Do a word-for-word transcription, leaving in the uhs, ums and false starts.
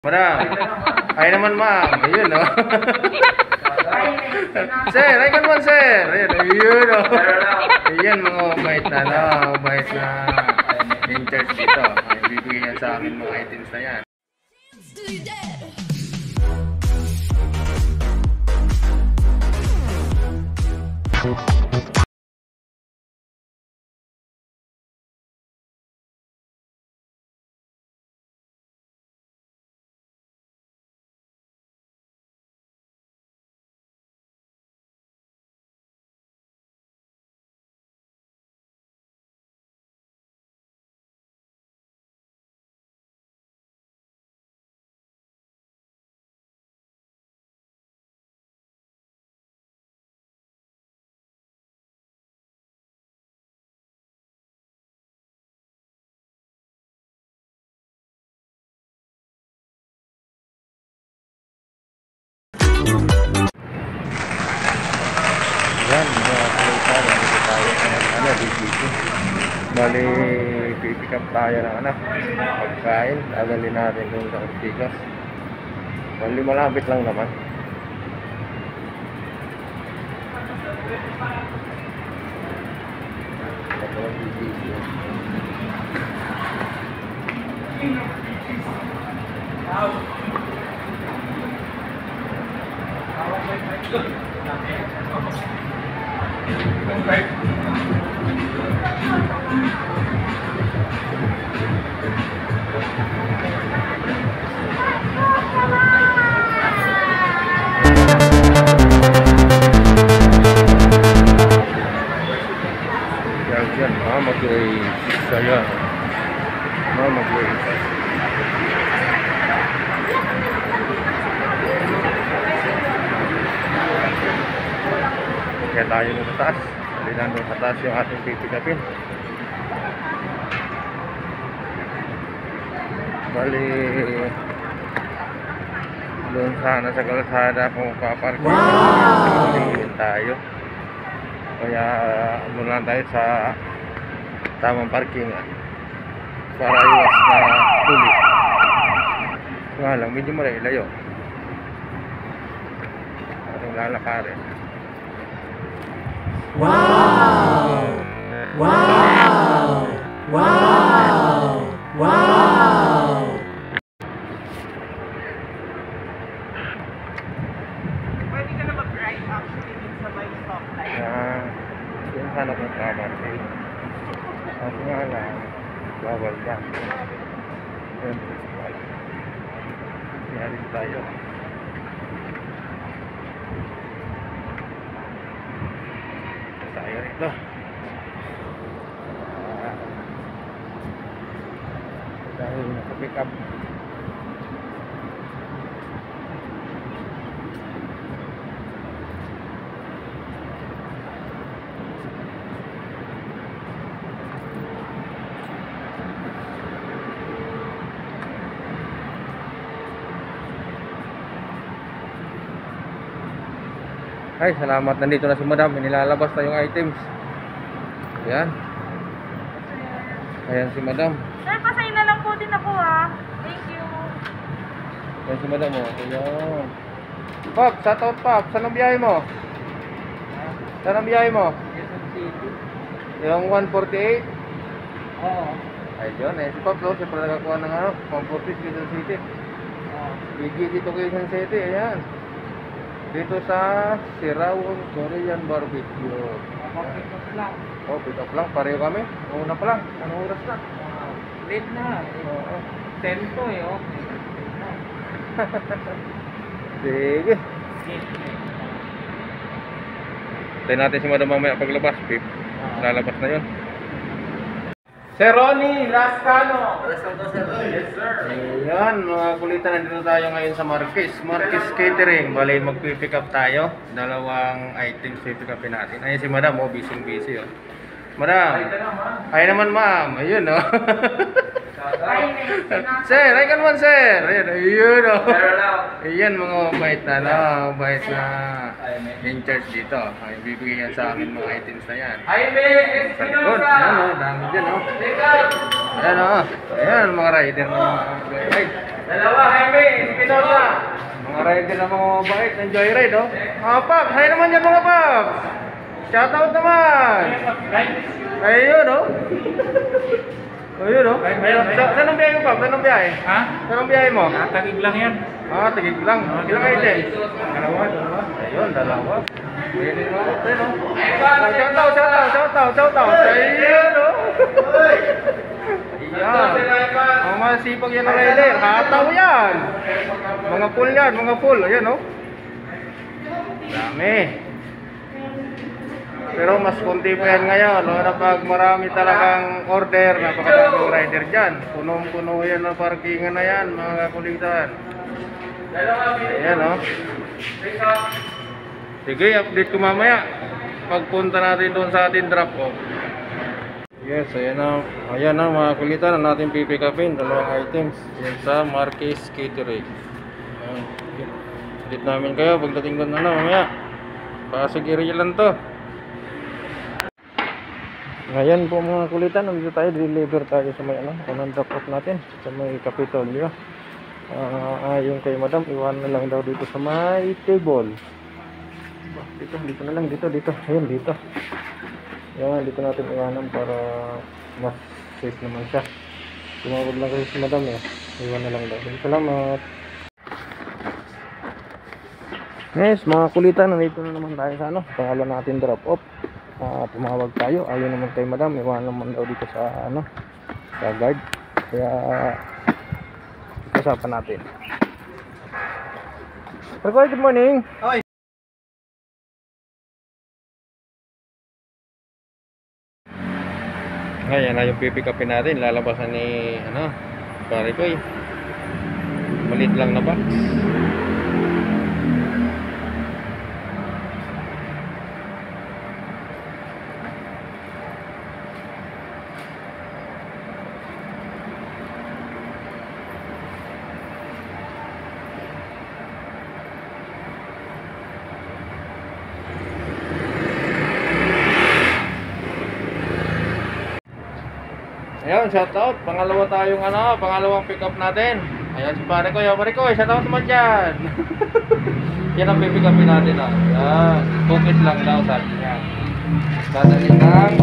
Madam, ay naman ma'am, ayun no. Sir, ay naman sir, ayun, ayun no. Ayan mga mabait na, no, mabait na in charge dito. Ay bibigyan sa amin mga items na yan. Yan, mga kalita, nandito tayo ng ano, D P C. Bali, pipick up tayo ng ano, pagkain. Dadalhin natin doon sa Ortigas. Bali, malapit lang naman. Ito ang D P C. Yan, Mama Grace. Ayan. Mama Grace. Kaya tayo doon sa taas. Dali lang doon sa taas yung ating pipikapin. Bali, doon sana sa kalsada kung paparking. Wow! Tayo. Kaya doon lang tayo sa tamang parking para iwas na tuloy. Nga lang, medyo malayo. Ating lalakarin. Wow! Wow! Wow! Wow! Pwede ka na mag-ride actually dun sa may stoplight. Ah, yun sana kung paparking. At nga lang, bawal ka. Yun, yarin tayo. Tayo rito. Ah, dahil nakapick up. Ay, salamat. Nandito na si Madam. Nilalabas na yung items. Ayan. Ayan si Madam. Sir, pasay na lang po din ako ah. Thank you. Ayan si Madam. Oh. Ayan. Pop, shout out Pop. Saan ang biyahe mo? Saan ang biyahe mo? Quezon City. Yung one forty-eight? Oo. Ayun. Ayan si Pop. No? Siyempre nakakuha ng ano, one forty-eight Quezon City. Oo. Biggie dito Quezon City. Ayan. Dito sa Sirawon Korean Barbecue. Kapag-pick lang. Oh, pick up lang. Pareho kami. Una pa lang. Anong oras na? Wow. Late na. Oo. ten to eh. Okay. Sige. Tayo natin si Madam mamaya paglabas, Pip. Lalabas na yun. Sir Ronnie Lascano. Yes, sir. Ayan, mga kulitan, nandito tayo ngayon sa Marquez. Marquez Catering. Bali, mag-pick up tayo. Dalawang items pick upin natin. Ayan si Madam, oh, busy-busy. Oh. Madam, ay naman ma'am. Ayun, no. Sir, ay ka naman, sir. Ayun, ayun, no. Ayan, mga mabait na, no. Mabait na in charge dito. Ay, bibigyan sa amin mga items na yan. Sa likod, ayan, no. Dami dyan, no. Ayan, no. Ayan, mga rider na mga ride. Dalawa, Jaime, Espinosa. Mga rider na mga mabait, ng joyride, oh. Mga Paps, hay naman yan mga Paps. Shoutout naman. Ayun, oh. Ayun, oh. Ayun. Sa saan ang biyahe mo, Paps? Saan ang biyahe? Ha? Saan ang biyahe mo? Tagig lang yan. Ah, tigig lang. Ilang items? Dalawa, dalawa. Ayun, dalawa. Pwede mo ako, ayun, oh. Shoutout, shoutout, shoutout, shoutout. Ayun, oh. Ayan. Ang masipag yan na rider. Hataw yan. Mga full yan, mga full. Ayan, oh. Dami. Pero mas kunti pa yan ngayon. Lalo na pag marami talagang order, napakadaming rider dyan. Punong-puno yan na parkingan na yan, mga kakulitan. Ayan, oh. Sige, update ko mamaya. Pagpunta natin doon sa ating drop off. Yes, ayan na. Ayan na mga kulitan na natin pipick upin. Dalawang items. Yan sa Marquez Catering. Ayan. Update namin kayo pagdating doon na na mamaya. Pasig area lang to. Ngayon po mga kulitan, nandito tayo, deliver tayo sa may ano, unang drop off natin sa may Capitolio. Uh, yung kay madam, iwan na lang daw dito sa may table. Dito, dito na lang, dito, dito. Ayun, dito. Yan, dito natin iwanan para mas safe naman siya. Tumawag lang kasi si madam eh. Iwan na lang daw. Salamat. Yes, mga kulitan, nandito na naman tayo sa ano, pangalan natin drop off. Uh, tumawag tayo, ayun naman kay madam, iwan naman daw dito sa ano, sa guard. Kaya usapan natin. Parkoy, good morning. Oy. Ngayon na yung pipick upin natin, lalabasan ni ano, pare ko eh. Malit lang na box. Ayun, shoutout. Pangalawa tayong ano, pangalawang pick up natin. Ayan si pare ko, yung pare ko, shoutout naman dyan. Yan ang pipick upin natin, ah. Yan, bukit lang daw sabi niya. Dadali lang